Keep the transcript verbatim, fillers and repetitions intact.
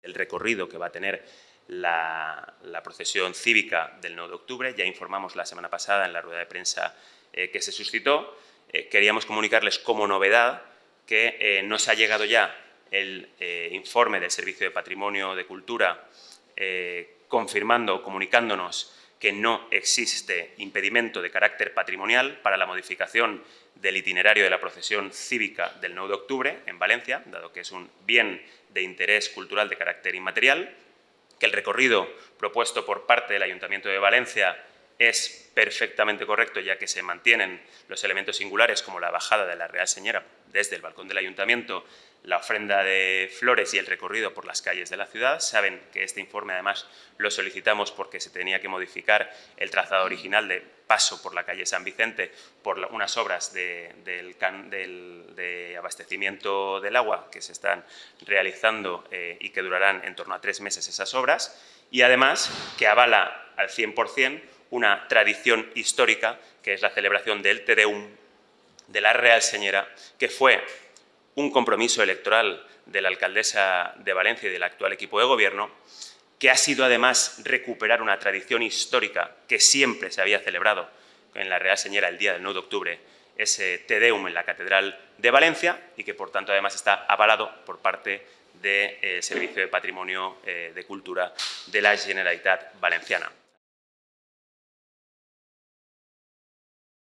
el recorrido que va a tener la, la procesión cívica del nueve de octubre. Ya informamos la semana pasada en la rueda de prensa eh, que se suscitó. Eh, queríamos comunicarles como novedad que eh, nos ha llegado ya el eh, informe del Servicio de Patrimonio de Cultura eh, confirmando, comunicándonos que no existe impedimento de carácter patrimonial para la modificación del itinerario de la procesión cívica del nueve de octubre en Valencia, dado que es un bien de interés cultural de carácter inmaterial, que el recorrido propuesto por parte del Ayuntamiento de Valencia es perfectamente correcto, ya que se mantienen los elementos singulares como la bajada de la Real Señora desde el balcón del Ayuntamiento, la ofrenda de flores y el recorrido por las calles de la ciudad. Saben que este informe, además, lo solicitamos porque se tenía que modificar el trazado original de paso por la calle San Vicente por unas obras de, del can, del, de abastecimiento del agua que se están realizando eh, y que durarán en torno a tres meses esas obras, y además que avala al cien por cien una tradición histórica que es la celebración del Te Deum de la Real Señora, que fue un compromiso electoral de la alcaldesa de Valencia y del actual equipo de gobierno, que ha sido además recuperar una tradición histórica que siempre se había celebrado en la Real Señora el día del nueve de octubre, ese Te Deum en la Catedral de Valencia, y que por tanto además está avalado por parte del Servicio de Patrimonio de Cultura de la Generalitat Valenciana.